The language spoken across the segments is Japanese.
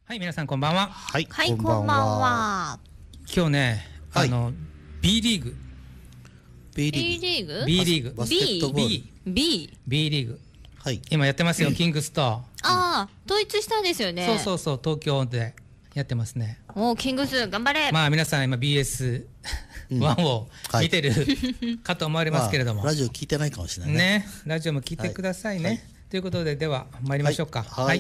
はい、皆さんこんばんは。 はい、 はい、こんばんは。 今日ね、 はい B リーグ、 B B リーグ、 リーグ B リーグ、 バスケットボール、 B。 B リーグ、 はい、 今やってますよ、キングスと。 ああ、統一したんですよね。 そうそうそう、東京でやってますね。 おー、キングス頑張れ。 まあ皆さん今 BS1 をはい見てるかと思われますけれども、 ラジオ聞いてないかもしれないね。 ね、ラジオも聞いてくださいね。 はいはいということで、では参りましょうか。 はい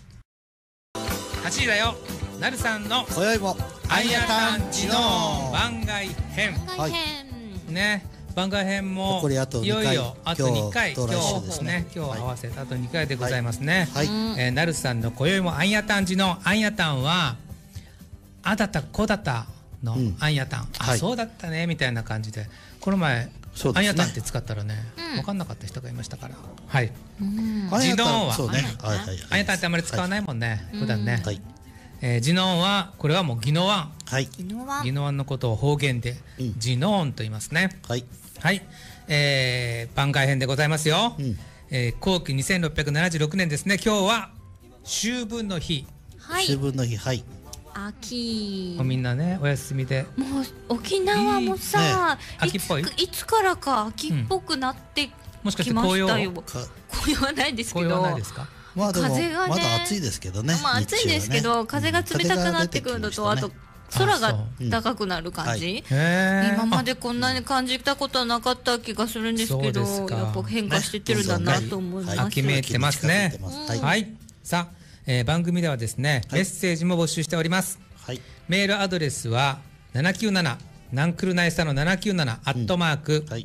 8時だよ、なるさんの今宵もアイアタンチの番外編。 大変。 ね、番外編も残りあと2 いよ回いよあと2回、 今今日と来週ですね日今日合わせてあと2回でございますね。 はい、 なるさんの今宵もアイアタン時のアイアタンはあだたこだたのアイアタン、あ、 はいそうだったねみたいな感じで、この前、 そうですねアイアタンって使ったらね、分かんなかった人がいましたから、はい、 アイアタンジノンはそうね、はいはいはい、 アイアタンってあんまり使わないもんね、普段ね。 はいジノンはこれはもうギノワン、 はい昨日はギノワンのことを方言でジノーンと言いますね。 はいはい、番外編でございますよ。 うん後期2676年ですね。今日は秋分の日。 秋はい。 分の日、はい秋。 みんなねお休みで。 もう沖縄もさ、 いいね秋っぽいいつからか秋っぽくなってもしかしきまて紅葉したよ。 か紅葉はないですけ紅葉はど。 ないですか。 まあでも風がねまだ暑いですけどね。 まあ暑いんですけど、風が冷たくなってくるのと、あと空が高くなる感じ。今までこんなに感じたことはなかった気がするんですけど、 そうですかやっぱ変化してってるんだなと思います。 秋めいてますね。 はいはい、さあ、番組ではですね、メッセージも募集しております。 はいメールアドレスは797ナンクルナイサの797アットマークはい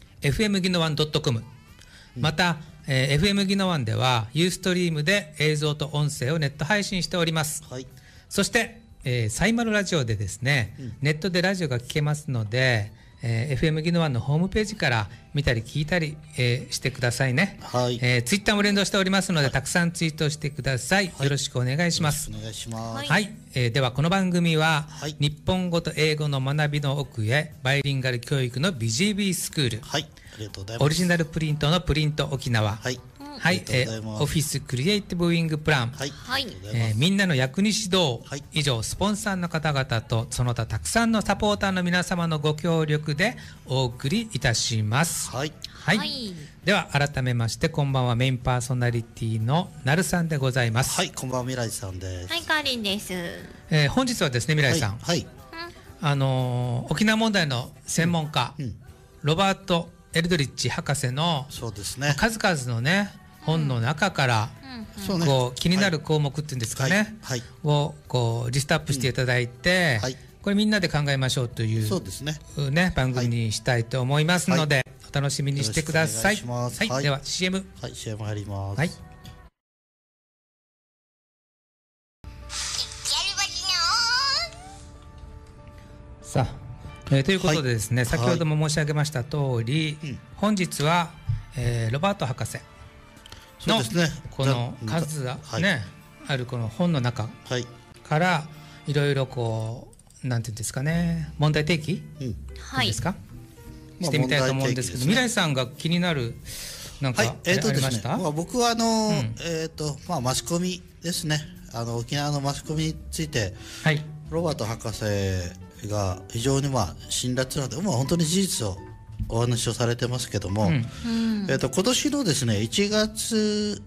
FM ギノワン .com、また、FM ギノワンではユーストリームで映像と音声をネット配信しております。 はいそして、サイマルラジオでですね、ネットでラジオが聞けますので、FM ギノワンのホームページから見たり聞いたり、してくださいね。 はいツイッターも連動しておりますので、たくさんツイートしてください。よろしくお願いします。 お願いします。 はい、ではこの番組は、 はい日本語と英語の学びの奥へバイリンガル教育の BGB スクール、 はい、ありがとうございます。 オリジナルプリントのプリント沖縄、 はい、 はい、 ありがとうございますオフィスクリエイティブウィングプラン、 はい、 はいありがとうございます。 みんなの役に指導、 はい以上スポンサーの方々とその他たくさんのサポーターの皆様のご協力でお送りいたします。 はい、 はい、 はいでは改めましてこんばんは、メインパーソナリティのなるさんでございます。 はい、こんばんは、未来さんです。 はい、カーリンです。 本日はですね、未来さん、 はい、 沖縄問題の専門家、ロバート・エルドリッチ博士のそうですね。 数々のね本の中から、 そうね。 こう気になる項目っていうんですかね、 はい、 をこうリストアップしていただいて、 はいこれみんなで考えましょうというそうですね。 ね、番組にしたいと思いますので、お楽しみにしてください。 よろしくお願いしますはいでは CM。 はい、CM 入ります。 はい。さあ、ということでですね、先ほども申し上げました通り、本日は、ロバート博士のそうですね。 この数がね、あるこの本の中はい、 からいろいろこうなんていうんですかね、問題提起はいです。か、 まあしてみたいと思うんですけど、 問題提起ですね未来さんが気になるなんか、 はい、 ありました？ まあ、僕はまあマスコミですね。沖縄のマスコミについてはい。 ロバート博士が非常にまあ辛辣なので、まあ本当に事実をお話をされてますけども、今年のですね1月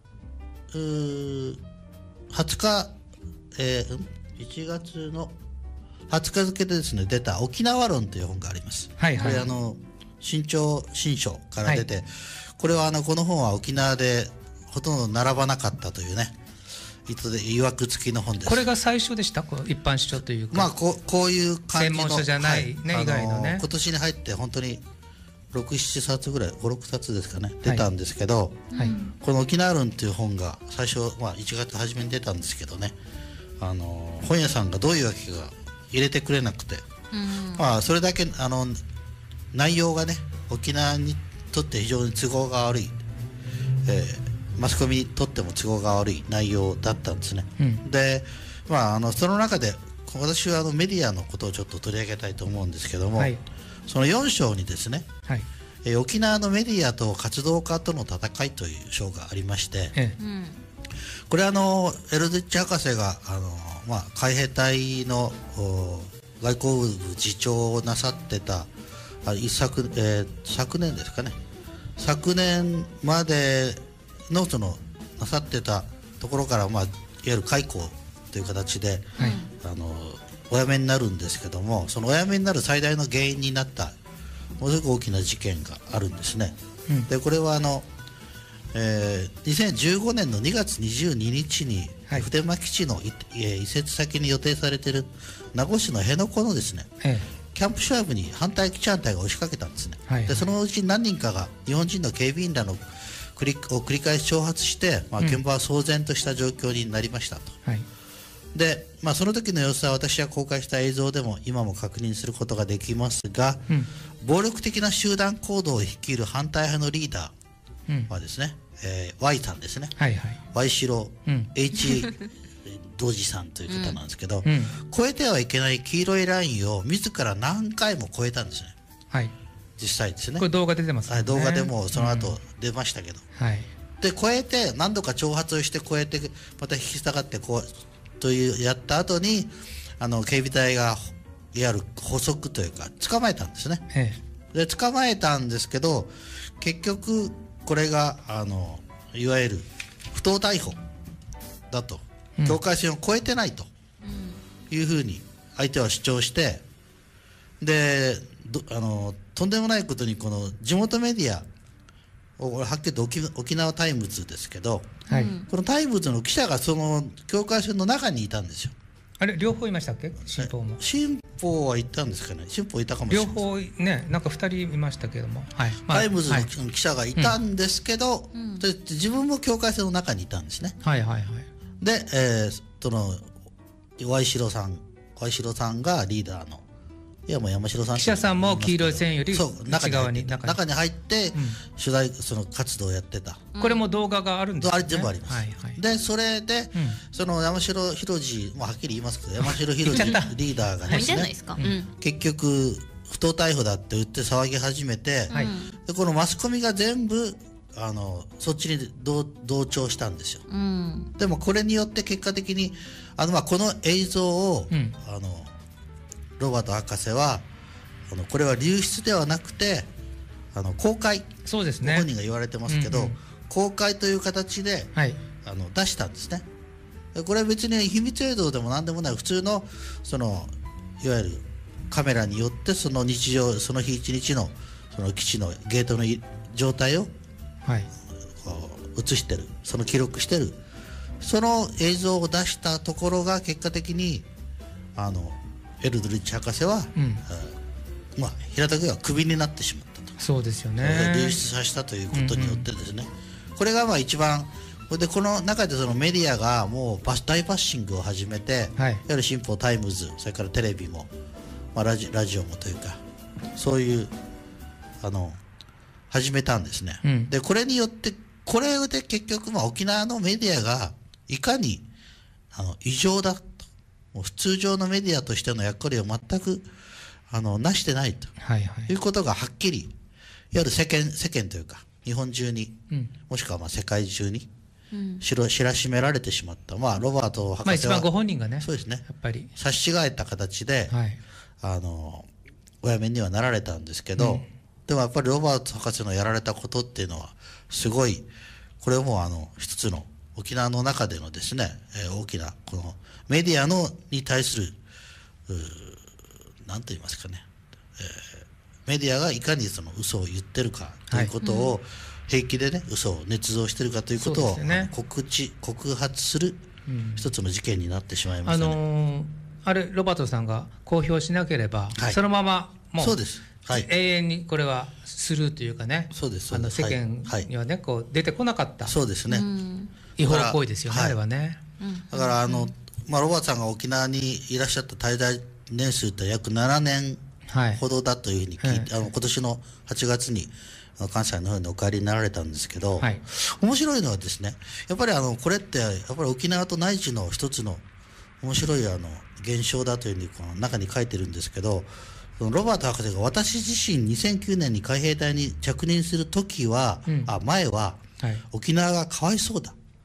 20日、1月の20日付でですね出た沖縄論という本があります。 はいはいこれ新潮新書から出て、これはこの本は沖縄でほとんど並ばなかったというね、いわく付きの本です。 これが最初でした？こう一般書というか。 まあこういう感じの専門書じゃないね以外のね今年に入って本当に6、7冊ぐらい5、6冊ですかね出たんですけど、 はい。 この沖縄論という本が最初、まあ、1月初めに出たんですけどね、本屋さんがどういうわけか入れてくれなくて、まあそれだけ内容がね沖縄にとって非常に都合が悪い、マスコミにとっても都合が悪い内容だったんですね。で、まあその中で私はメディアのことをちょっと取り上げたいと思うんですけども、 はいその4章にですね、 はい。 沖縄のメディアと活動家との戦いという章がありまして、 これエルドリッチ博士が海兵隊の外交部次長をなさってた昨年ですかね、昨年までのなさってたところから、いわゆる解雇という形で、はい、お辞めになるんですけども、そのお辞めになる最大の原因になったものすごく大きな事件があるんですね。でこれは2015年の2月22日に普天間基地の移設先に予定されている名護市の辺野古のですね、キャンプシュワブに反対基地反対が押しかけたんですね。でそのうち何人かが日本人の警備員らの繰り返し挑発して、現場は騒然とした状況になりましたと。でその時の様子は私が公開した映像でも今も確認することができますが、暴力的な集団行動を率いる反対派のリーダーはですね、Y さんですね、Y しろ H 道次さんという方なんですけど、越えてはいけない黄色いラインを自ら何回も越えたんですね。実際ですね。 これ動画出てますね。 動画でもその後出ましたけど、で越えて何度か挑発をして越えてまた引き下がってというやった後に警備隊がいわゆる捕捉というか捕まえたんですね。で捕まえたんですけど、結局これがいわゆる不当逮捕だと、境界線を越えてないというふうに相手は主張して、でとんでもないことにこの地元メディアはっきりと沖縄タイムズですけど、このタイムズの記者がその境界線の中にいたんですよ。 あれ両方いましたっけ？新報も。 新報はいたんですかね。新報いたかもしれない。両方ね、なんか2人いましたけども、 タイムズの記者がいたんですけど、自分も境界線の中にいたんですね。で、そのYしろさんがリーダーの、いやもう山城さん、 記者さんも黄色い線より内側に中に入って取材活動をやってた。 これも動画があるんですか？ 全部あります。でそれでその山城宏次、はっきり言いますけど山城宏次リーダーがですね、結局不当逮捕だって言って騒ぎ始めて、でこのマスコミが全部そっちに同調したんですよ。でもこれによって結果的にこの映像をロバート博士はこれは流出ではなくて公開、 そうですね、 ご本人が言われてますけど、公開という形で、出したんですね。これは別に秘密映像でも何でもない普通のいわゆるカメラによってその日常、その日一日のその基地のゲートの状態を映してる、その記録してる、その映像を出したところが結果的にエルドリッチ博士は、平たく言えばクビになってしまったと。 そうですよね。 流出させたということによってですね、これが一番で、この中でそのメディアがもう大バッシングを始めて、いわゆる新報タイムズ、それからテレビも、ラジオもというかそういう始めたんですね。でこれによってこれで結局沖縄のメディアがいかに異常だと、通常のメディアとしての役割を全くなしてないということがはっきり、いわゆる世間というか日本中に、もしくは世界中に知らしめられてしまった。ロバート博士は一番ご本人がね、 そうですね、 やっぱり差し違えた形で、お辞めにはなられたんですけど、でもやっぱりロバート博士のやられたことっていうのはすごい、これも一つの沖縄の中でのですね、大きなこのメディアに対する何と言いますかね、メディアがいかにその嘘を言ってるかということを、平気でね嘘を捏造してるかということを、告発する一つの事件になってしまいましたね。 あれロバートさんが公表しなければ、そのままもう永遠にこれはスルーというかね、世間にはねこう出てこなかった。 そうですね、 違法行為ですよね、あれはね。 だからロバートさんが沖縄にいらっしゃった滞在年数って約7年ほどだというふうに聞いて、今年の8月に関西の方にお帰りになられたんですけど、面白いのはですね、やっぱりこれってやっぱり沖縄と内地の一つの面白い現象だというふうにこの中に書いてるんですけど、ロバート博士が私自身2009年に海兵隊に着任する時は、前は、沖縄がかわいそうだ、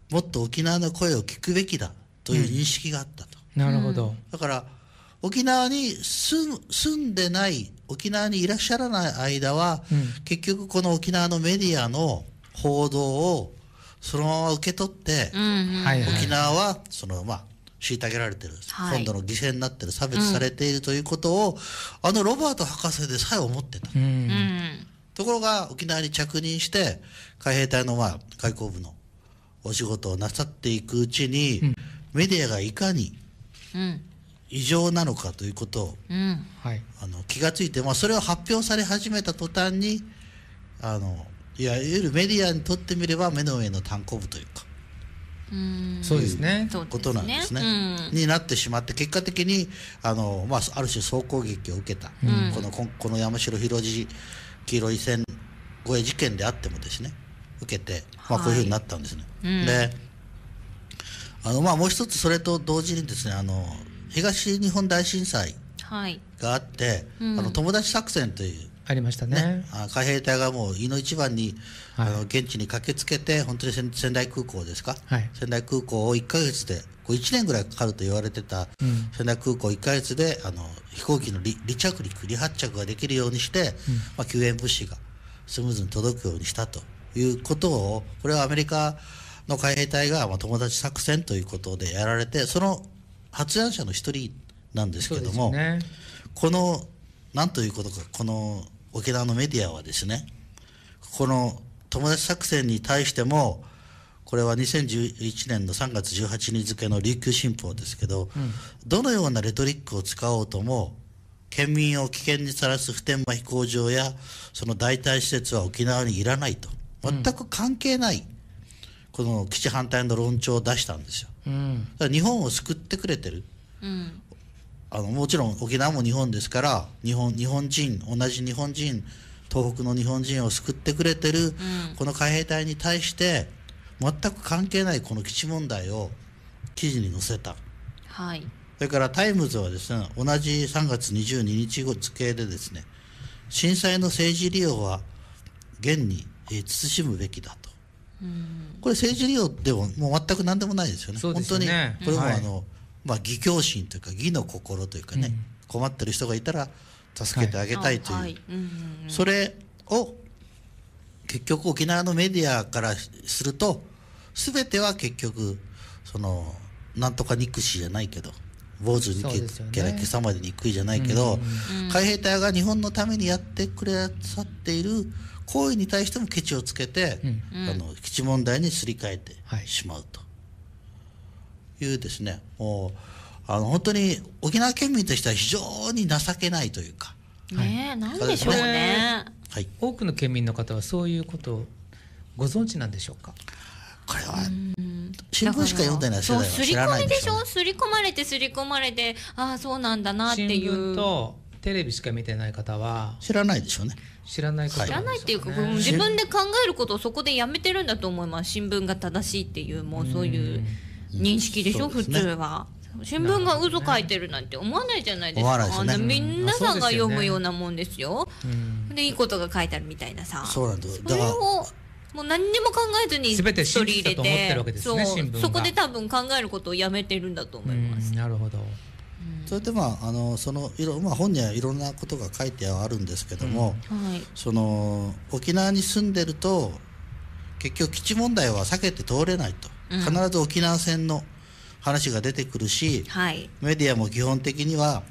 もっと沖縄の声を聞くべきだという認識があったと。 なるほど。 だから沖縄に住んでない沖縄にいらっしゃらない間は、結局この沖縄のメディアの報道をそのまま受け取って、沖縄はその虐げられてる、今度の犠牲になってる、差別されているということを、ロバート博士でさえ思ってた。ところが沖縄に着任して海兵隊の外交部のお仕事をなさっていくうちに、メディアがいかに異常なのかということを、気がついて、それを発表され始めた途端にいわゆるメディアにとってみれば目の上の単行部というか、 そうですね、 ことなんですね、になってしまって、結果的にある種総攻撃を受けた、この山城宏次黄色い線越え事件であってもですね、受けて、こういうふうになったんですね。でもう一つそれと同時にですね、東日本大震災があって、友達作戦というありましたね。 海兵隊がもういの一番に、現地に駆けつけて、本当に仙台空港ですか、仙台空港を1ヶ月で1年ぐらいかかると言われてた、仙台空港1ヶ月で飛行機の離発着ができるようにして、救援物資がスムーズに届くようにしたということを、これはアメリカの海兵隊が友達作戦ということでやられて、その発案者の一人なんですけども、このなんということか、この沖縄のメディアはですね、この友達作戦に対しても、これは2011年の3月18日付の琉球新報ですけど、どのようなレトリックを使おうとも、県民を危険にさらす普天間飛行場やその代替施設は沖縄にいらないと、全く関係ない、この基地反対の論調を出したんですよ。だから日本を救ってくれてる、もちろん沖縄も日本ですから、日本人、同じ日本人、東北の日本人を救ってくれてる、この海兵隊に対して全く関係ないこの基地問題を記事に載せた。それからタイムズはですね、同じ3月22日付でですね、震災の政治利用は現に慎むべきだと。これ政治利用でももう全く何でもないですよね。本当にこれも義侠心というか義の心というかね、困ってる人がいたら助けてあげたいという、それを結局沖縄のメディアからすると、全ては結局なんとか憎しじゃないけど、坊主にけらけさまで憎いじゃないけど、海兵隊が日本のためにやってくださっている行為に対してもケチをつけて、基地問題にすり替えてしまうというですね、もう本当に沖縄県民としては非常に情けないというか、 なんでしょうね。 多くの県民の方はそういうことをご存知なんでしょうか。 これは新聞しか読んでない世代は知らないんでしょうね。 刷り込まれて、ああそうなんだなっていう。 新聞とテレビしか見てない方は知らないでしょうね。 知らないことなんですよね。 知らないっていうか、自分で考えることをそこでやめてるんだと思います。新聞が正しいっていう、もうそういう認識でしょ、普通は。新聞が嘘書いてるなんて思わないじゃないですか。皆さんが読むようなもんですよ。でいいことが書いてあるみたいなさ。 そうなんです。 それをもう何にも考えずに全て信じたと思ってるわけですね、新聞が。 そこで多分考えることをやめてるんだと思います。 なるほど。 それで本にはいろんなことが書いてはあるんですけども、沖縄に住んでると結局基地問題は避けて通れないと、必ず沖縄戦の話が出てくるし、メディアも基本的には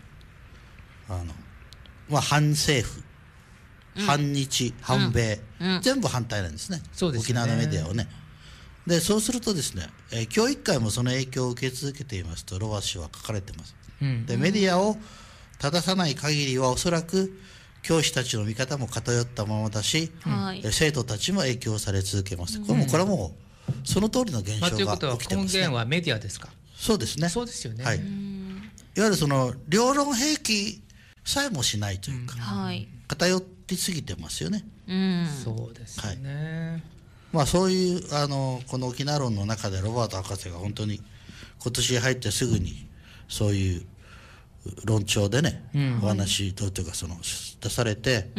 反政府、反日、反米、全部反対なんですね、沖縄のメディアをね。でそうするとですね、教育界もその影響を受け続けていますとロバス氏は書かれています。でメディアを正さない限りはおそらく教師たちの見方も偏ったままだし、生徒たちも影響され続けます。これはもうその通りの現象が起きてますね。 ということは根源はメディアですか。 そうですね。 そうですよね。 いわゆる両論兵器さえもしないというか、偏りすぎてますよね。 そうですね。 そういうこの沖縄論の中でロバート博士が本当に今年入ってすぐにそういう論調でね、お話というか出されて、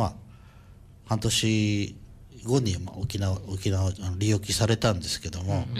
半年後に沖縄を利用されたんですけども、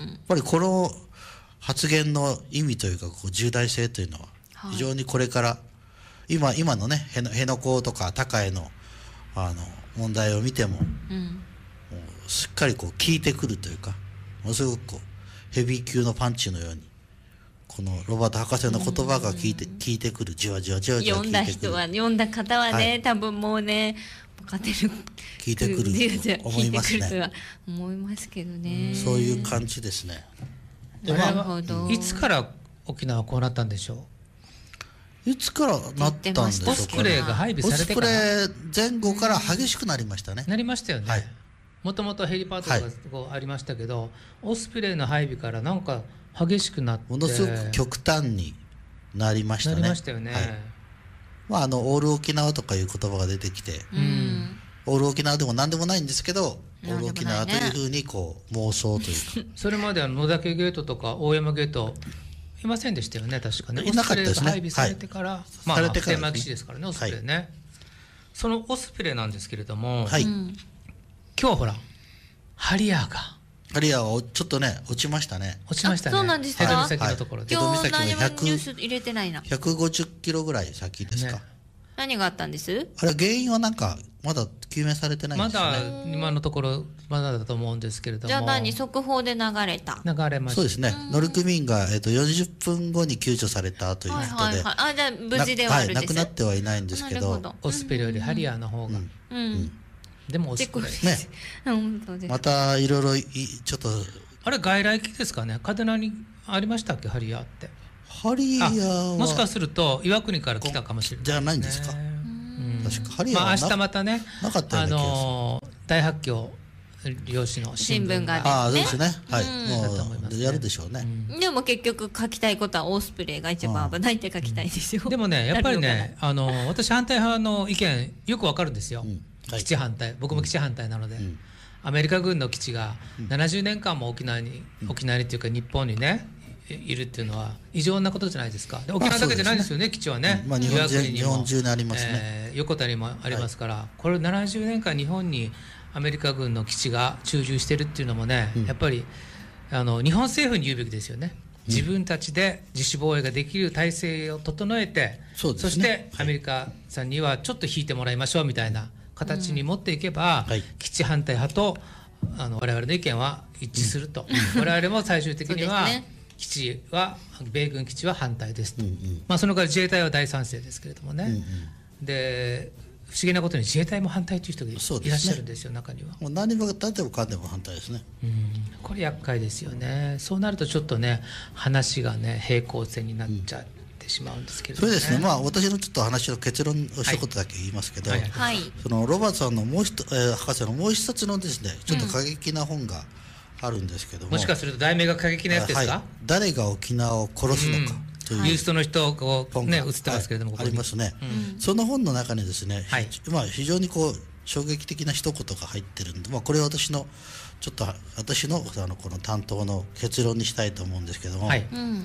っぱりこの発言の意味というかこう重大性というのは非常にこれから今のね辺野古とか高江の問題を見ても、もうしっかりこう効いてくるというか、ものすごくこうヘビー級のパンチのようにこのロバート博士の言葉が効いてくる、じわじわじわじわ効いてくる。 読んだ方はね、多分もうね勝てる効いてくると思いますね。 思いますけどね。 そういう感じですね。 なるほど。いつから沖縄はこうなったんでしょう。いつからなったんでしょうか。 オスプレイが配備されてから。 オスプレイ前後から激しくなりましたね。 なりましたよね。もともとヘリパートがこうありましたけど、オスプレイの配備からなんか激しくなって、 ものすごく極端になりましたね。 なりましたよね。 オール沖縄とかいう言葉が出てきて、オール沖縄でも何でもないんですけど、オール沖縄というふうにこう妄想というかそれまで野岳ゲートとか大山ゲートいませんでしたよね、確かね。 いなかったですね。 配備されてから、普天間基地ですからね、オスプレイね。そのオスプレイなんですけれども、今日ほらハリアーはちょっとね落ちましたね。 落ちましたね。 そうなんですか。 辺戸岬のところで。 今日何もニュース入れてないな。 150キロぐらい先ですか。 何があったんです？ あれ原因はなんかまだ究明されてないんですよね。 まだ今のところまだだと思うんですけれども。 じゃあ速報で流れた。 流れました。 そうですね。乗組員が40分後に救助されたということで。 じゃあ無事ではあるんです。 亡くなってはいないんですけど。 オスプレイよりハリアーの方が。でもオスプレイね。またいろいろちょっと。 あれ外来機ですかね。嘉手納にありましたっけ、ハリアーって。 ハリアーはもしかすると岩国から来たかもしれない。 じゃないんですか。確かハリアーは明日またね、 なかったような気がする。 大発狂漁師の新聞がそうですね。もうやるでしょうね。 でも結局書きたいことはオスプレイが一番危ないって書きたいですよ。 でもね、やっぱりね、私反対派の意見よくわかるんですよ。基地反対、僕も基地反対なので。アメリカ軍の基地が70年間も沖縄にっていうか日本にねいるっていうのは異常なことじゃないですか。で沖縄だけじゃないですよね、基地はね。 日本中にありますね。 横田にもありますから、これ70年間日本にアメリカ軍の基地が駐留してるっていうのもね、やっぱり日本政府に言うべきですよね。自分たちで自主防衛ができる体制を整えて、そしてアメリカさんにはちょっと引いてもらいましょうみたいな形に持っていけば、基地反対派と我々の意見は一致すると、我々も最終的には基地は米軍基地は反対ですと、その代わり自衛隊は大賛成ですけれどもね、で不思議なことに自衛隊も反対という人がいらっしゃるんですよ、中には。 もう何も例えばかんでも反対ですね。 これ厄介ですよね。そうなるとちょっとね話がね平行線になっちゃってしまうんですけどね。 それですね。私のちょっと話の結論を一言だけ言いますけど、そのロバートさんの博士のもう一冊のですねちょっと過激な本があるんですけども、 もしかすると題名が過激なやつですか？ 誰が沖縄を殺すのかというユーストの人をこうね映ってますけれども、 ありますね。その本の中にですね、非常にこう衝撃的な一言が入ってるんで、これは私のこの担当の結論にしたいと思うんですけども、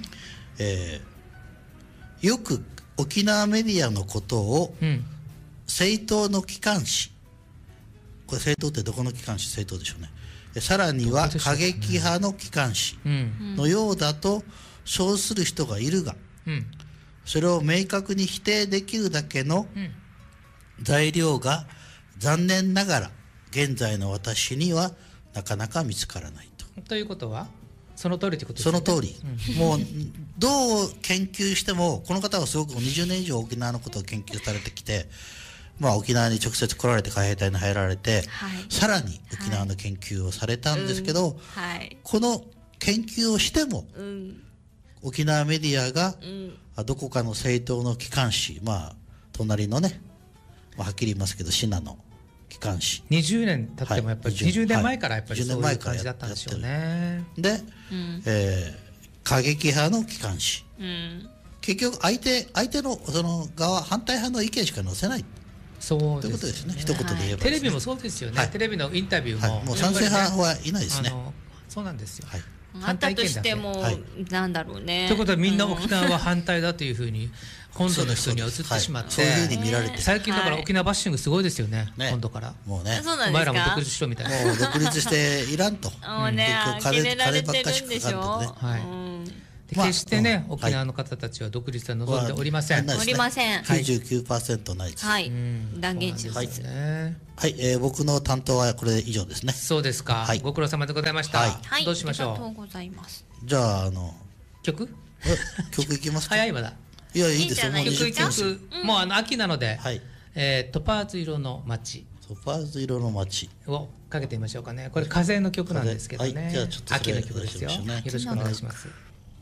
よく沖縄メディアのことを政党の機関紙、これ政党ってどこの機関紙？政党でしょうね。さらには過激派の機関紙のようだと称する人がいるが、それを明確に否定できるだけの材料が残念ながら現在の私にはなかなか見つからないと。 ということはその通りということですね。 その通り、もうどう研究しても、この方はすごく20年以上沖縄のことを研究されてきて、沖縄に直接来られて海兵隊に入られて、さらに沖縄の研究をされたんですけど、この研究をしても、沖縄メディアがどこかの政党の機関紙、隣のね、はっきり言いますけどシナの機関紙 20年経ってもやっぱり20年前からやっぱりそういう感じだったんでしょうね。 で、過激派の機関紙、結局相手のその側反対派の意見しか載せない。 そうということですね。一言で言えばテレビもそうですよね。テレビのインタビューももう賛成派はいないですね。 そうなんですよ。 あったとしても、なんだろうね。 ということはみんな沖縄は反対だというふうに本土の人には移ってしまって、 そういうふうに見られて、 最近だから沖縄バッシングすごいですよね、本土から。 もうね、 お前らも独立しろみたいな。 もう独立していらんと。 もうね、呆れられてるんでしょ。 決してね、沖縄の方たちは独立は望んでおりません。 おりません。 99% ないです。 はい、断言します。 はい、僕の担当はこれで以上ですね。 そうですか。ご苦労様でございました。どうしましょう。 ありがとうございます。 じゃあ曲いきますか。 早いまだ。 いや、いいですよ。 曲もう秋なので、トパーズ色の街。 トパーズ色の街をかけてみましょうかね。これ風の曲なんですけどね。秋の曲ですよ。よろしくお願いします。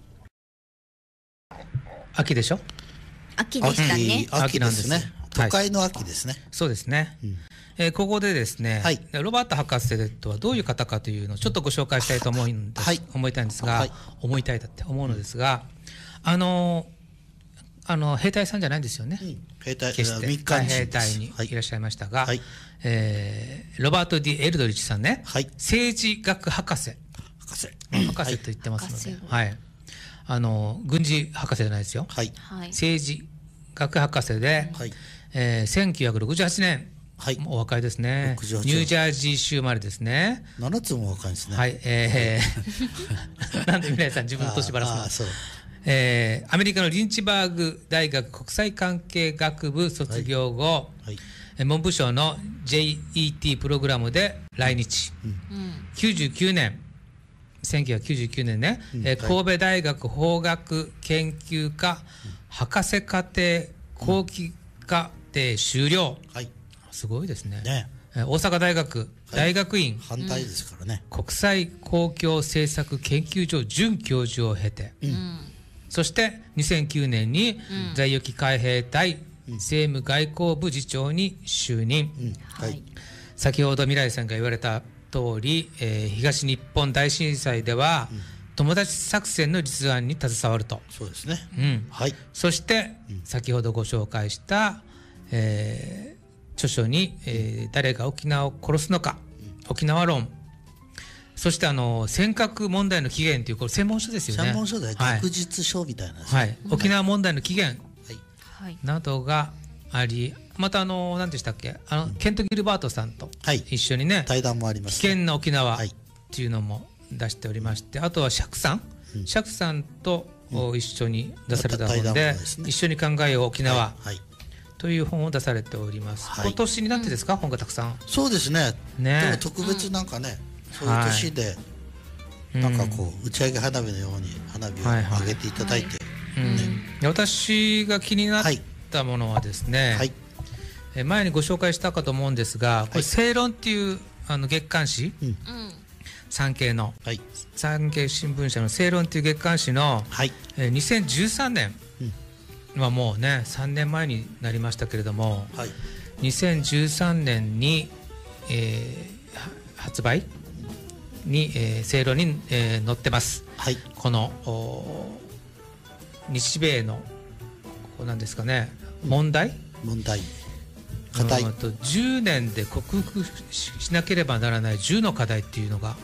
秋でしょ。 秋でしたね。 秋なんですね。都会の秋ですね。 そうですね。ここでですね、ロバート博士とはどういう方かというのをちょっとご紹介したいと思いたいんですが、思いたいだって思うのですが、兵隊さんじゃないんですよね。 兵隊、 民間兵隊にいらっしゃいましたが、ロバート・ディ・エルドリッチさんね、政治学博士と言ってますので、軍事博士じゃないですよ。政治学博士で、1968年、お若いですね。ニュージャージー州生まれですね。 7つも若いですね。 なんで皆さん自分の年ばらすの。アメリカのリンチバーグ大学国際関係学部卒業後、文部省の JET プログラムで来日。1999年ね、神戸大学法学研究科博士課程後期課程修了。すごいですね。大阪大学大学院反対ですからね。 国際公共政策研究所准教授を経て、そして2009年に在沖海兵隊政務外交部次長に就任。先ほど未来さんが言われた通り、東日本大震災では友達作戦の立案に携わると。 そうですね。 そして先ほどご紹介した、著書に、誰が沖縄を殺すのか、沖縄論、そして尖閣問題の起源というこれ専門書ですよね。 専門書で学術書みたいなですね。 沖縄問題の起源などがあり、また何でしたっけ、ケント・ギルバートさんと一緒にね、 対談もあります。 危険な沖縄っていうのも出しておりまして、あとは釈さんと一緒に出された本で、一緒に考えよう沖縄という本を出されております。今年になってですか、本がたくさん。 そうですね。でも特別なんかね、そういう年でなんかこう打ち上げ花火のように花火を上げていただいて、 私が気になったものはですね、前にご紹介したかと思うんですが、これ正論っていう月刊誌、産経の産経新聞社の正論っていう月刊誌の2013年はもうね3年前になりましたけれども、2013年に発売に正論に載ってます。この日米の何ですかね、問題課題10年で克服しなければならない10の課題っていうのが、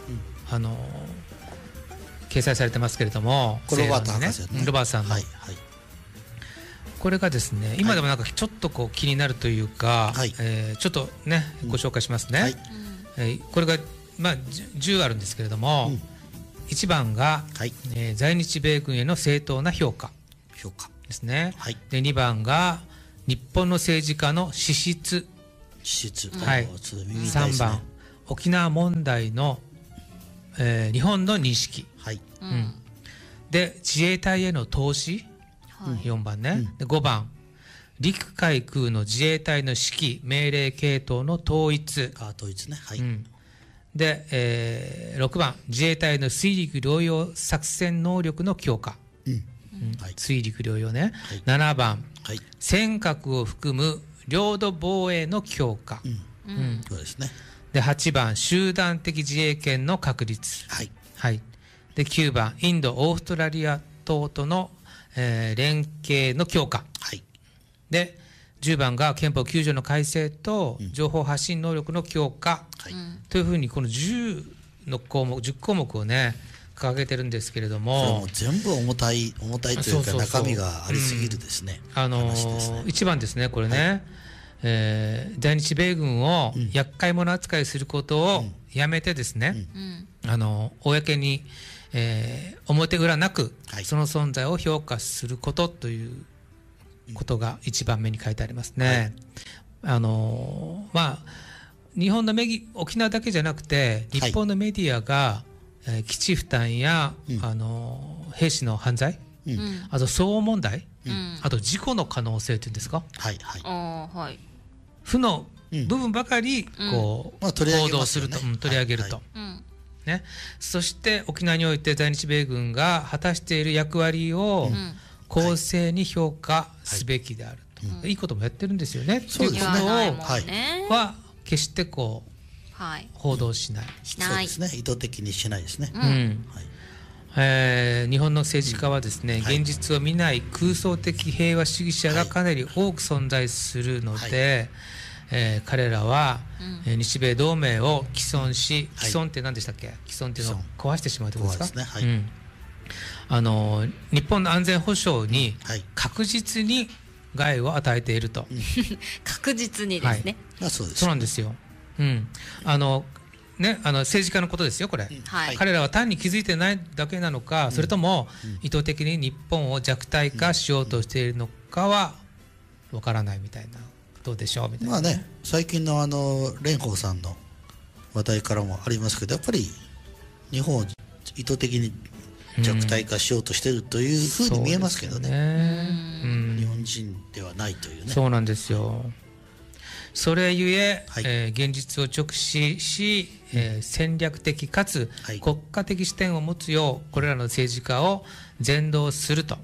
掲載されてますけれども、 ロバート博士ね、 ロバートさんの、これがですね、今でもなんかちょっとこう気になるというか、ちょっとねご紹介しますね。これが10あるんですけれども、1番が在日米軍への正当な評価ですね。で2番が日本の政治家の資質、3番沖縄問題の、日本の認識、で自衛隊への投資、4番ね、で5番陸海空の自衛隊の指揮命令系統の統一、で、6番自衛隊の水陸両用作戦能力の強化、水陸両用ね、7番尖閣を含む領土防衛の強化、で8番集団的自衛権の確立、で9番インドオーストラリア等との、連携の強化、で10番が憲法9条の改正と情報発信能力の強化、というふうにこの10項目をね掲げてるんですけれどこれもも、 全部重たいというかそうそうそう中身がありすぎるですね、話ですね。 一番ですねこれね、在日米軍を厄介者扱いすることをやめてですね、公に、表裏なくその存在を評価することということが一番目に書いてありますね。まあ日本の沖縄だけじゃなくて日本のメディアが、基地負担や、兵士の犯罪、あと騒音問題、あと事故の可能性というんですか、負の部分ばかりこう、報道すると、取り上げると、ね、そして沖縄において在日米軍が果たしている役割を公正に評価すべきであると、いいこともやってるんですよね。 そうですね。 は決してこう報道しない。 そうですね。意図的にしないですね。 日本の政治家はですね、現実を見ない空想的平和主義者がかなり多く存在するので、彼らは、日米同盟を毀損し、毀損って何でしたっけ？毀損っていうのを壊してしまうということですか？日本の安全保障に確実に害を与えていると。 確実にですね。 そうなんですよ。政治家のことですよこれ、彼らは単に気づいてないだけなのか、それとも意図的に日本を弱体化しようとしているのかはわからないみたいな、どうでしょうみたいな。 最近の蓮舫さんの話題からもありますけど、やっぱり日本を意図的に弱体化しようとしているというふうに見えますけどね。日本人ではないというね。 そうなんですよ。それゆえ、現実を直視し、戦略的かつ国家的視点を持つようこれらの政治家を扇動すると、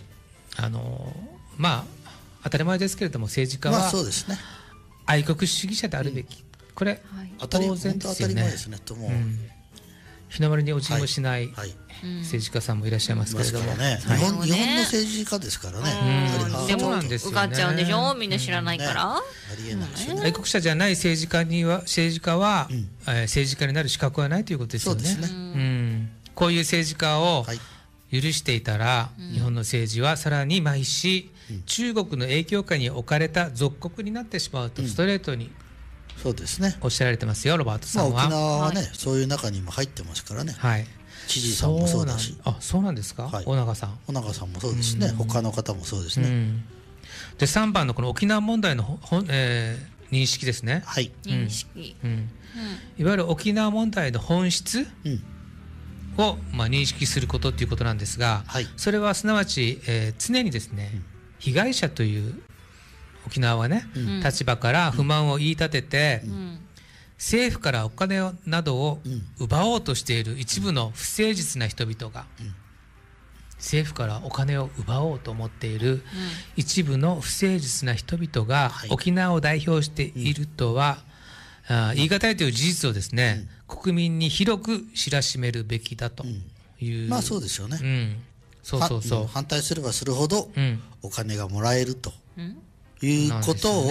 当たり前ですけれども政治家は愛国主義者であるべき、これ当然ですよね。日の丸にお辞儀もしない政治家さんもいらっしゃいますけれども、 日本の政治家ですからね。 でも受かっちゃうんでしょ、みんな知らないから。 愛国者じゃない政治家は政治家になる資格はないということですよね。こういう政治家を許していたら、日本の政治はさらに麻痺し、中国の影響下に置かれた属国になってしまうとストレートにおっしゃられてますよ、ロバートさんは。 沖縄はね、そういう中にも入ってますからね。知事さんもそうだし。 そうなんですか。尾長さんもそうですね。他の方もそうですね。 で3番のこの沖縄問題の認識ですね。 認識。 いわゆる沖縄問題の本質を認識することということなんですが、それはすなわち常にですね、被害者という沖縄はね、立場から不満を言い立てて、政府からお金などを奪おうとしている一部の不誠実な人々が、政府からお金を奪おうと思っている一部の不誠実な人々が沖縄を代表しているとは言い難いという事実をですね、国民に広く知らしめるべきだという。 そうですよね。反対すればするほどお金がもらえるということを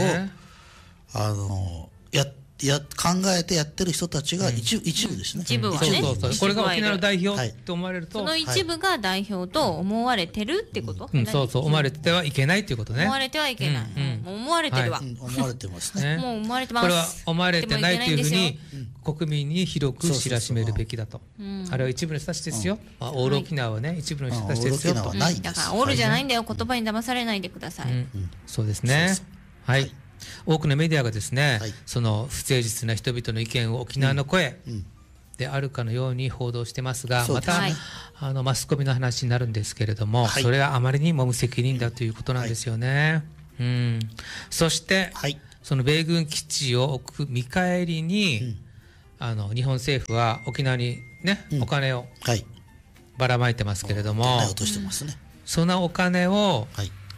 考えてやってる人たちが一部ですね。 一部はね。 これが沖縄の代表と思われると、 その一部が代表と思われてるってこと。 思われてはいけないということね。 思われてはいけない。思われてるわ。 思われてますね。 もう思われてます。 これは思われてないというふうに国民に広く知らしめるべきだと。あれは一部の人たちですよ。オール沖縄はね、一部の人たちですよと。 だからオールじゃないんだよ。言葉に騙されないでください。 そうですね。はい。多くのメディアがですね、その不誠実な人々の意見を沖縄の声であるかのように報道してますが、またマスコミの話になるんですけれども、それはあまりにも無責任だということなんですよね。そしてその米軍基地を置く見返りに、日本政府は沖縄にね、お金をばらまいてますけれども、そのお金を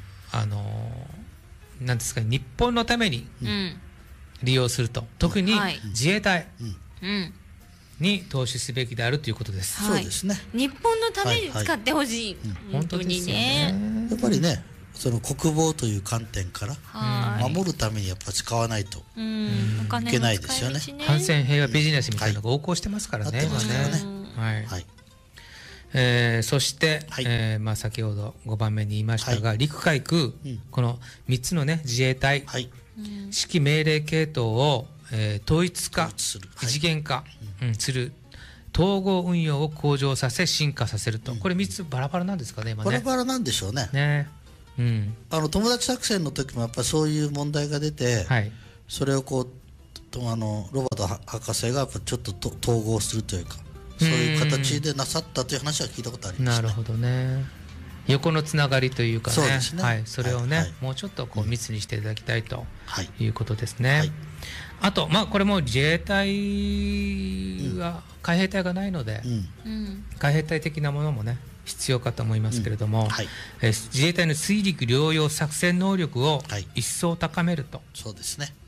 なんですか、日本のために利用すると、特に自衛隊に投資すべきであるということです。 そうですね。 日本のために使ってほしい。本当にね。 やっぱりね、その国防という観点から守るためにやっぱ使わないといけないですよね。 反戦平和ビジネスみたいなのが横行してますからね。 そして、 はいまあ、先ほど5番目に言いましたが、陸海空、この3つの、ね、自衛隊、 はい指揮命令系統を、統一化、 統一する異次元化、する統合運用を向上させ進化させると、これ3つバラバラなんですかね今ね。 バラバラなんでしょうね。 友達作戦の時もやっぱりそういう問題が出て、はい、それをこうロバート博士がやっぱちょっと統合するというか、そういう形でなさったという話は聞いたことありますね。 なるほどね。横のつながりというかね、 そうですね、 はい、それをね、 はい、 もうちょっとこう密にしていただきたいということですね。 はい、 あと、まあ、これも自衛隊は海兵隊がないので、海兵隊的なものもね必要かと思いますけれども、はい、自衛隊の水陸両用作戦能力を一層高めると、 そうですね、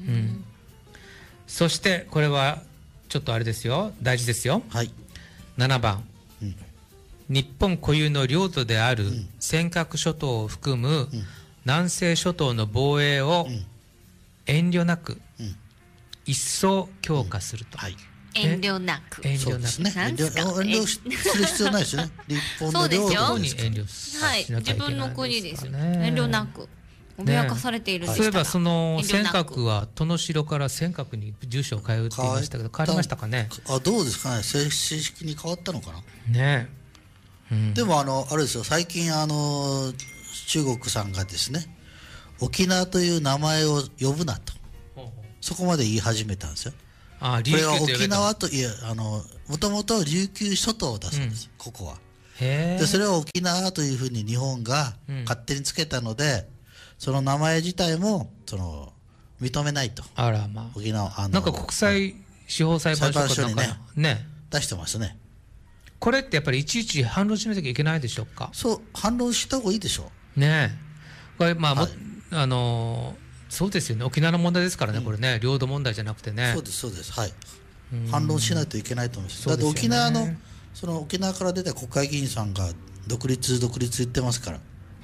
そしてこれはちょっとあれですよ、大事ですよ、 はい、 7番、日本固有の領土である尖閣諸島を含む南西諸島の防衛を遠慮なく一層強化すると。 遠慮なく。 遠慮なく。 遠慮する必要ないですよね。日本の領土に遠慮しなきゃいけないですからね。自分の国ですよ。遠慮なく。脅かされているでしたら。 そういえばその尖閣は殿城から尖閣に住所を変えるって言いましたけど、変わりましたかね。 どうですかね。正式に変わったのかな。 ね。 でもあれですよ。最近中国さんがですね、沖縄という名前を呼ぶなと、そこまで言い始めたんですよ。これは沖縄といやもともと琉球諸島だそうです、ここは。でそれを沖縄というふうに日本が勝手につけたので、その名前自体も認めないと。 あらまあ、 沖縄なんか国際司法裁判所にね出してますね。 これってやっぱりいちいち反論しなきゃいけないでしょうか。 そう反論した方がいいでしょうね。これまあ、そうですよね、沖縄の問題ですからね、これね、領土問題じゃなくてね。 そうですそうです、はい、反論しないといけないと思います。だって沖縄の沖縄から出た国会議員さんが独立言ってますから、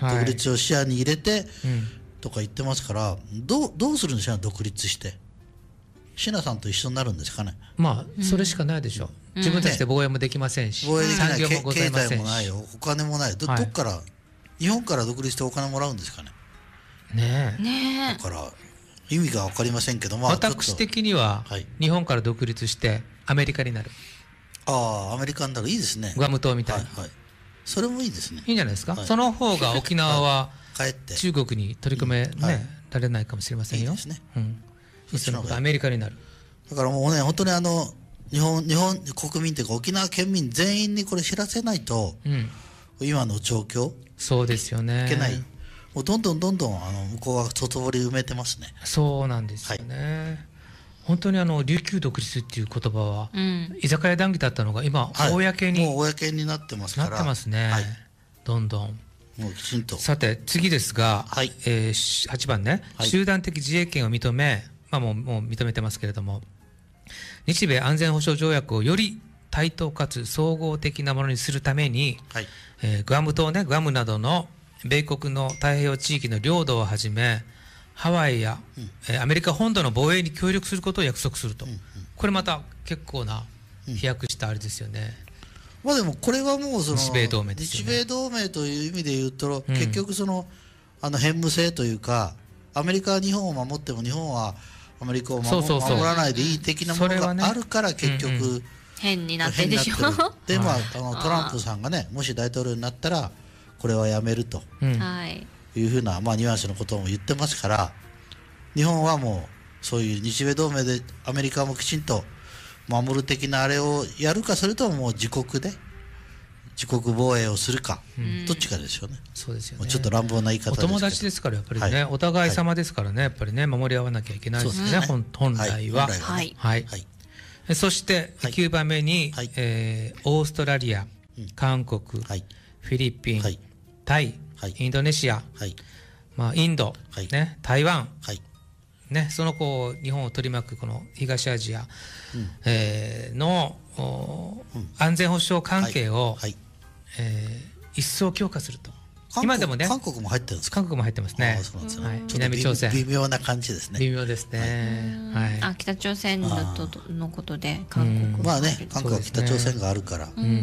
独立を視野に入れてとか言ってますから、どうするんでしょうね、独立してシナさんと一緒になるんですかね。 まあそれしかないでしょう、自分たちで防衛もできませんし、産業もございませんし、 経済もないよ、お金もない、どっから日本から独立してお金もらうんですかね。だから意味が分かりませんけども、 私的には日本から独立してアメリカになる。 アメリカになる、いいですね。 グアム島みたいに、 それもいいですね。 いいんじゃないですか、その方が沖縄は中国に取り組められないかもしれませんよ。そしたらアメリカになる。 だからもうね、本当に日本国民というか沖縄県民全員にこれ知らせないと、今の状況そうですよね、 いけない。もうどんどん向こうは外堀埋めてますね。 そうなんですよね、本当に琉球独立っていう言葉は、居酒屋談義だったのが今、公に、 もう公になってますから。 なってますね、どんどん。 もうきちんと。 さて次ですが、8番ね、集団的自衛権を認め、もう認めてますけれども、日米安全保障条約をより対等かつ総合的なものにするために、グアム島ね、グアムなどの米国の太平洋地域の領土をはじめハワイや、アメリカ本土の防衛に協力することを約束すると、これまた結構な飛躍したあれですよね。 でもこれはもう日米同盟ですよね。 日米同盟という意味で言うと、結局偏無性というか、アメリカは日本を守っても日本はアメリカを守らないでいい的なものがあるから、結局変になってるでしょ。 でトランプさんがね、もし大統領になったらこれはやめるというふうな、ニュアンスのことも言ってますから、日本はもうそういう日米同盟でアメリカもきちんと守る的なあれをやるか、それとももう自国防衛をするか、どっちかですよね。 そうですよね。 ちょっと乱暴な言い方ですけど、 お友達ですからやっぱりね、お互い様ですからね、やっぱりね、守り合わなきゃいけないですね、本来は。そして9番目にオーストラリア、韓国、フィリピン、タイ、インドネシア、インド、台湾、その日本を取り巻くこの東アジアの安全保障関係を一層強化すると。今でもね、 韓国も入ってるんですか。 韓国も入ってますね。南朝鮮、 微妙な感じですね。 微妙ですね。 北朝鮮のことで韓国、 韓国は北朝鮮があるから、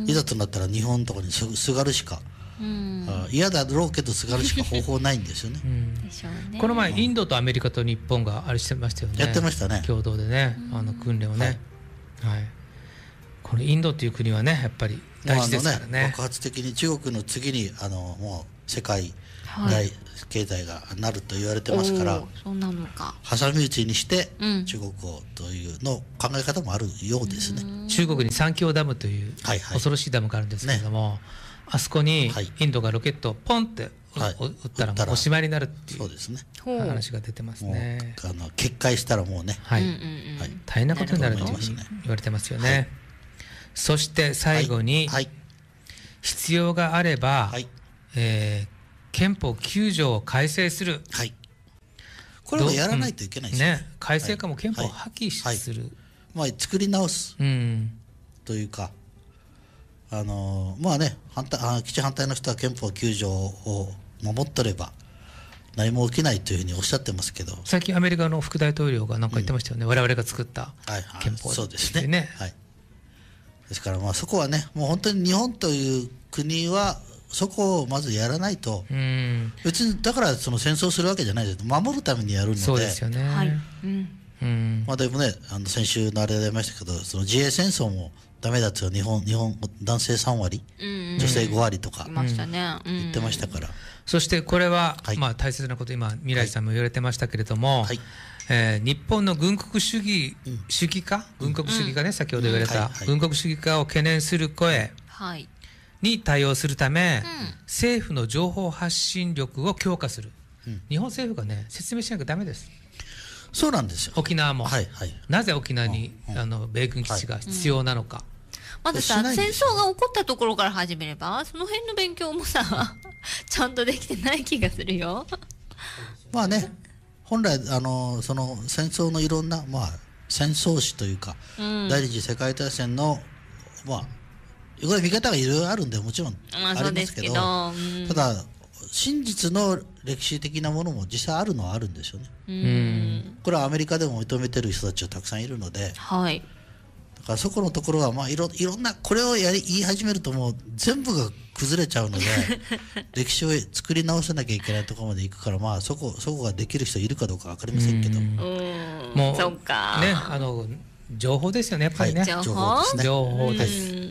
いざとなったら日本とかにすがるしか、嫌だろうけどすがるしか方法ないんですよね。 でしょうね。 この前インドとアメリカと日本があれしてましたよね。 やってましたね。 共同でね、訓練をね、はい。このインドという国はねやっぱり大事ですからね。 爆発的に中国の次にもう世界大経済がなると言われてますから、 そうなのか。 挟み撃ちにして中国をというの考え方もあるようですね。 中国に三峡ダムという恐ろしいダムがあるんですけれども、あそこにインドがロケットをポンって撃ったらもうおしまいになるっていう話が出てますね。 決壊したらもうね、 大変なことになると言われてますよね。そして最後に必要があれば憲法9条を改正する、 これはやらないといけないですね。改正かも憲法を破棄する、 作り直すというか、まあね、基地反対の人は憲法9条を守っとれば何も起きないというふうにおっしゃってますけど、 最近アメリカの副大統領が何か言ってましたよね、我々が作った憲法そうですね。ですからまあそこはね、もう本当に日本という国はそこをまずやらないと、別にだからその戦争するわけじゃないです。守るためにやるので。 そうですよね。 まあでもね、先週のあれでやりましたけど、その自衛戦争もダメだって日本男性3割、女性5割とか言ってましたから。 そしてこれはまあ大切なこと、今未来さんも言われてましたけれども、日本の軍国主義化、軍国主義化ね、先ほど言われた軍国主義化を懸念する声に対応するため、政府の情報発信力を強化する。日本政府がね説明しなきゃダメです。 そうなんですよ。 沖縄も、なぜ沖縄に米軍基地が必要なのか。 まずさ、戦争が起こったところから始めれば、その辺の勉強もさちゃんとできてない気がするよ。 まあね、本来その戦争のいろんな、戦争史というか、第二次世界大戦のこれ見方がいろいろあるんでもちろんありますけど、ただ真実の歴史的なものも実際あるのはあるんですよね。これはアメリカでも認めてる人たちはたくさんいるので、だからそこのところはいろんなこれを言い始めるともう全部が崩れちゃうので歴史を作り直さなきゃいけないところまでいくから、そこができる人いるかどうか分かりませんけど、 もうそうかね、情報ですよね、やっぱりね、情報です。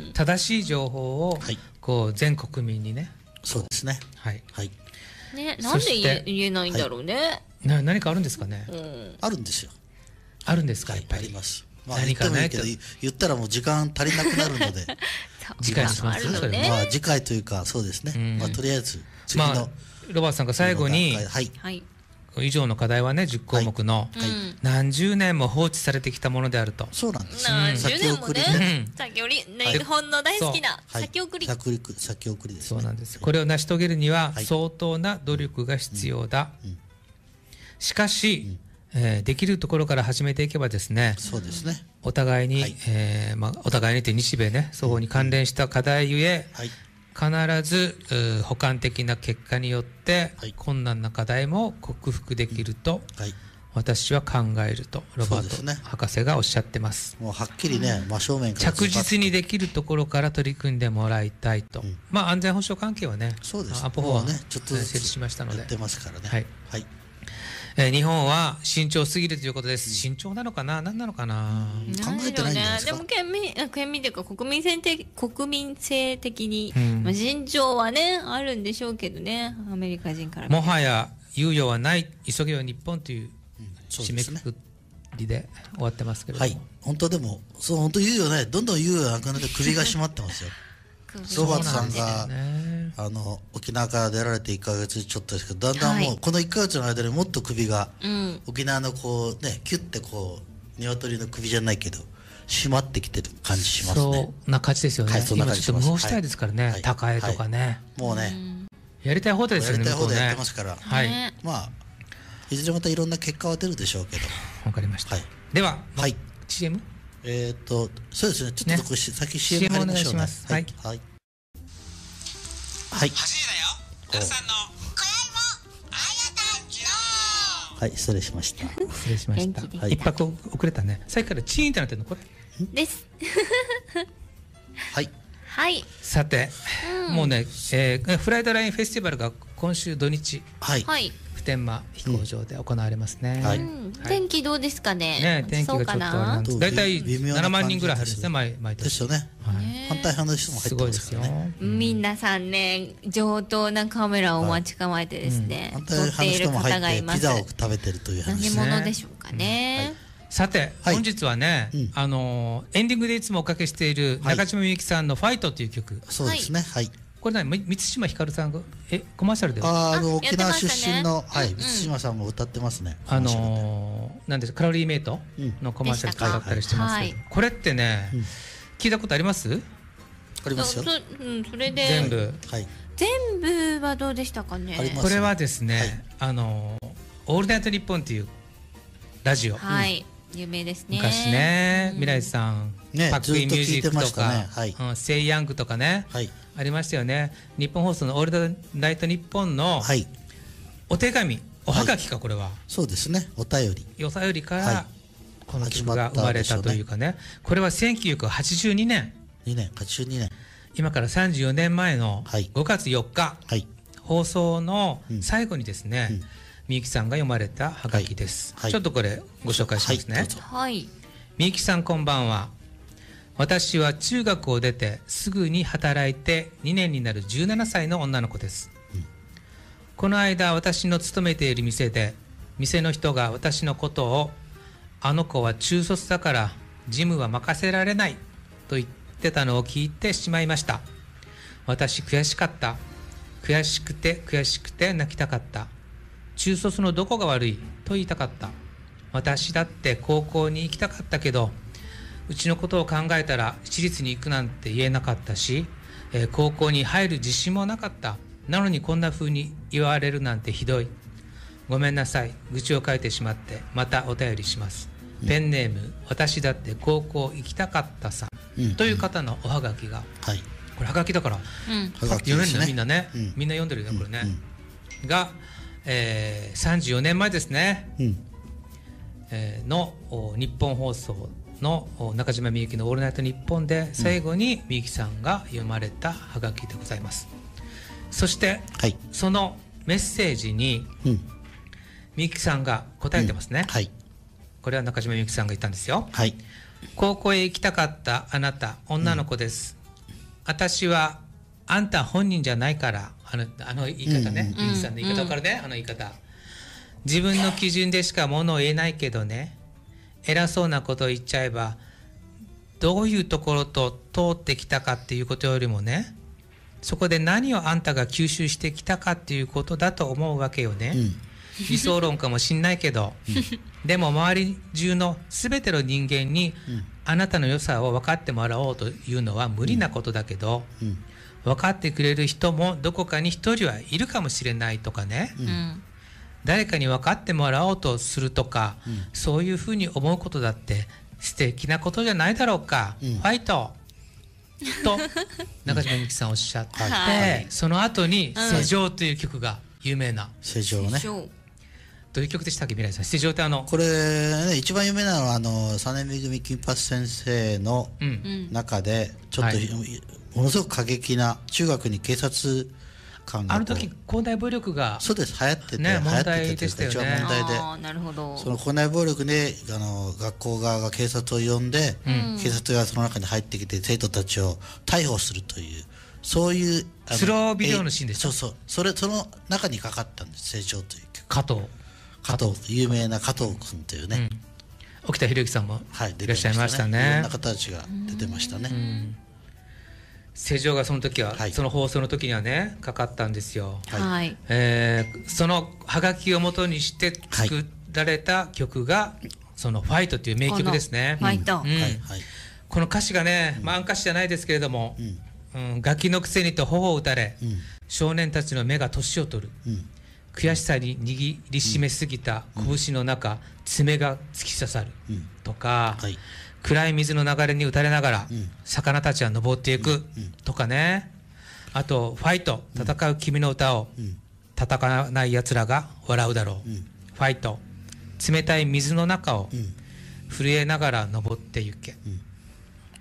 正しい情報をこう全国民にね。 そうですね。 ね、なんで言えないんだろうね。 何かあるんですかね。 あるんですよ。 あるんですか、やっぱり。 あります。何かないけど言ったらもう時間足りなくなるので次回にしますそれ次回というかそうですね。とりあえず次のロバートさんが最後に以上の課題はね10項目の何十年も放置されてきたものであると。 そうなんです。 先送りね。先送り、日本の大好きな先送り。 先送りです。 そうなんです。これを成し遂げるには相当な努力が必要だ。しかしできるところから始めていけばですね、お互いにお互いにという日米ね双方に関連した課題ゆえ必ず補完的な結果によって困難な課題も克服できると私は考えるとロバート博士がおっしゃってます。 もうはっきりね、真正面から着実にできるところから取り組んでもらいたいと。安全保障関係はね、安保法はちょっとずつ設置しましたのでやってますからね。 日本は慎重すぎるということです。慎重なのかな、何なのかな。 考えてないんじゃないですか。 でも県民というか国民性的に慎重はねあるんでしょうけどね、アメリカ人からもはや猶予はない、急げよ日本という締めくくりで終わってますけれども、 本当でも本当猶予ない、どんどん猶予なくなって首が締まってますよ。ロバートさんが沖縄から出られて1ヶ月ちょっとですけど、だんだんもうこの1ヶ月の間にもっと首が沖縄のこうねキュッてこう鶏の首じゃないけど締まってきてる感じしますね。 そんな感じですよね。今ちょっと無法地帯ですからね、高江とかね、 もうねやりたい放題ですよね。 やりたい放題やってますから、いずれまたいろんな結果は出るでしょうけど。 わかりました。では CM。 そうですね。ちょっと先 CM 入りましょうね。はい。はい。はい、失礼しました。 失礼しました。一泊遅れたね。さっきからチーンってなってるのこれ。 です。 はい。 はい。 さて、もうね、フライドラインフェスティバルが今週土日、 はい。 普天間飛行場で行われますね。 はい天気どうですかね。 ね、天気がちょっとあれなんです。だいたい7万人ぐらい入るんですね、毎年。 ですよね。反対派の人も入ってますごいですすよからね。。 皆さんね、上等なカメラを待ち構えてですね、 反対撮っている派の人も方がいます。 入ってピザを食べてるという話何です。 者でしょうかね。 さて、 はい本日はね、エンディングでいつもおかけしている中島みゆきさんのファイトという曲。 そうですね。はい。 これね、満島ひかるさんが、コマーシャルでは沖縄出身の、 やってましたね満島さんも歌ってますね。 なんですカロリーメイトのコマーシャル使ったりしてますけど、これってね、聞いたことあります？ ありますよ。 それで全部。 はい。 全部はどうでしたかね。 ありますこれはですね、オールナイトニッポンっていうラジオ。 はい。有名ですね。 昔ね、未来さん、 ねパックインミュージックとずっと聞いてまかしたねはい、 セイヤングとかね、 はい。 ありましたよね。日本放送のオールナイトニッポンのはい。 お手紙、おはがきかこれは。 そうですね。お便り。 よさよりかはいらこの曲が生まれたというかね、これは1982年、 2年、82年。 今から34年前のはい 5月4日、 はい。 放送の最後にですね、みゆきさんが読まれたはがきです。 はいはいちょっとこれご紹介しますね。 はいどうぞはい。 みゆきさんこんばんは。私は中学を出てすぐに働いて2年になる17歳の女の子です。この間私の勤めている店で店の人が私のことをあの子は中卒だから事務は任せられないと言ってたのを聞いてしまいました。私悔しかった。悔しくて泣きたかった。中卒のどこが悪いと言いたかった。私だって高校に行きたかったけどうちのことを考えたら私立に行くなんて言えなかったし、高校に入る自信もなかった。なのにこんな風に言われるなんてひどい。ごめんなさい。愚痴を書いてしまってまたお便りします。ペンネーム、私だって高校行きたかったさ、という方のおはがきが、 はい。 これはがきだからはがき読めるのですね。 みんなね、みんな読んでるよこれね、が、34年前ですね、の日本放送の中島みゆきの「オールナイトニッポン」で最後にみゆきさんが読まれたはがきでございます。そしてはい。 そのメッセージにみゆきさんが答えてますね、 はい。 これは中島みゆきさんが言ったんですよ。 はい。 高校へ行きたかったあなた女の子です、私はあんた本人じゃないから、あの言い方ね、みゆきさんの言い方分かるね、あの言い方。自分の基準でしかものを言えないけどね、偉そうなことを言っちゃえばどういうところと通ってきたかっていうことよりもね、そこで何をあんたが吸収してきたかっていうことだと思うわけよね、理想論かもしんないけど、でも周り中の全ての人間にあなたの良さを分かってもらおうというのは無理なことだけど、分かってくれる人もどこかに一人はいるかもしれないとかね、誰かに分かってもらおうとするとか、そういうふうに思うことだって素敵なことじゃないだろうか、ファイトと中島みゆきさんおっしゃって、その後に「世情」という曲が有名な、 世情ね。 どういう曲でしたっけ、未来さん。世情ってこれね、一番有名なのは実めぐみ金八先生の中でちょっと、ものすごく過激な中学に警察官があの時校内暴力がそうです、流行ってて、 ね、問流行ってて題でしたよ一番ね。 問題で、 なるほど。 その校内暴力で学校側が警察を呼んで、警察がその中に入ってきて生徒たちを逮捕するという、そういうスロービデオのシーンでしょ。 そうその中にかかったんです、成長という曲。 加藤有名な加藤君というね、 沖田博之さんもはい、 いらっしゃいましたね。 いろんな方たちが出てましたね。 世情がその時は、 はいその放送の時にはねかかったんですよ。 はい。 そのハガキを元にして作られた曲が、その「ファイト」という名曲ですね。 ファイト。 はいはい。 この歌詞がね、暗歌詞じゃないですけれども、ガキのくせにと頬を打たれ、少年たちの目が年を取る、悔しさに握りしめすぎた拳の中、爪が突き刺さる、とか、 はい暗い水の流れに打たれながら、魚たちは登っていく、とかね。あと「ファイト」戦う君の歌を、戦わないやつらが笑うだろう、ファイト冷たい水の中を、震えながら登ってゆけ、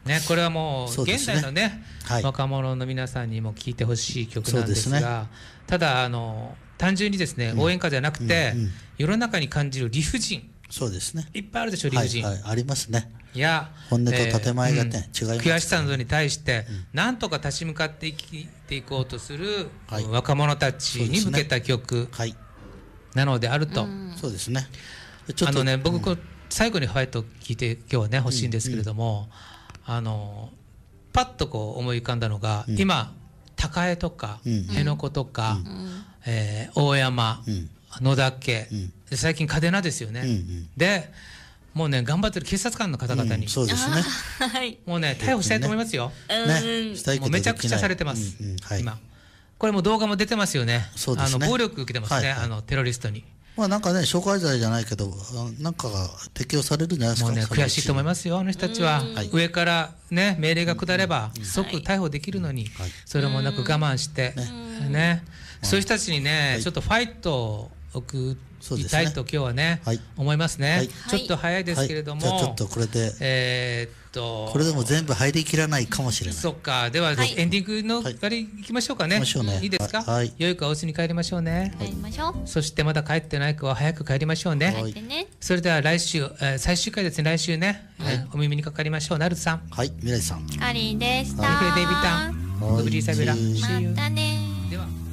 ね、これはもうそうですね現代のね、 はい若者の皆さんにも聴いてほしい曲なんですそうですが、ただ単純にですね、応援歌じゃなくて、世の中に感じる理不尽そうですね。 いっぱいあるでしょ、理不尽、 ありますね。 や本音と建前がね、違います。 悔しさなどに対してなんとか立ち向かっていこうとする若者たちに向けた曲なのであると。 そうですね。ちょっとね、僕最後にホワイト聞いて今日はね欲しいんですけれども、パッとこう思い浮かんだのが、今高江とか辺野古とか大山野田家、最近嘉手納ですよね。でもうね頑張ってる警察官の方々に、 そうですね。 もうね逮捕したいと思いますよ。もうめちゃくちゃされてます。今これも動画も出てますよね。暴力受けてますね、テロリストに。 まあなんかね、傷害罪じゃないけど、なんかが適用されるんじゃないですか。 もうね、悔しいと思いますよ、あの人たちは。上からね、命令が下れば、即逮捕できるのに、それもなく我慢して、ね、そういう人たちにね、ちょっとファイトを送りたいと今日はね、思いますね。ちょっと早いですけれども、 じゃあちょっとこれで、これでも全部入りきらないかもしれない。 そっか、ではエンディングのあれいきましょうかね。いいですか。良い子はお家に帰りましょうね。 帰りましょう。 そしてまだ帰ってない子は早く帰りましょうね。それでは来週、最終回ですね、来週ね、お耳にかかりましょう。なるさん。 はい、未来さん。 かりんでした。 デイビタン。ブリーサビラ。 またね。 では。